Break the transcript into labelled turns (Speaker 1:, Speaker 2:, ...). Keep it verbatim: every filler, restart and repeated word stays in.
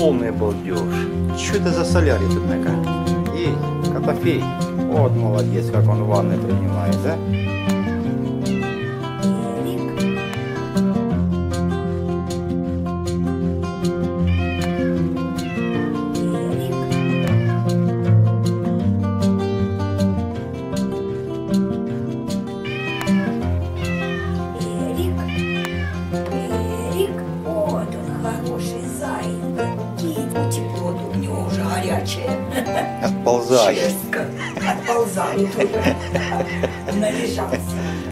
Speaker 1: полный балдеж. Что это за солярий тут такая? Эй, Котофей. Вот молодец, как он ванны принимает, да? Отползает.
Speaker 2: Отползает уже. Належался.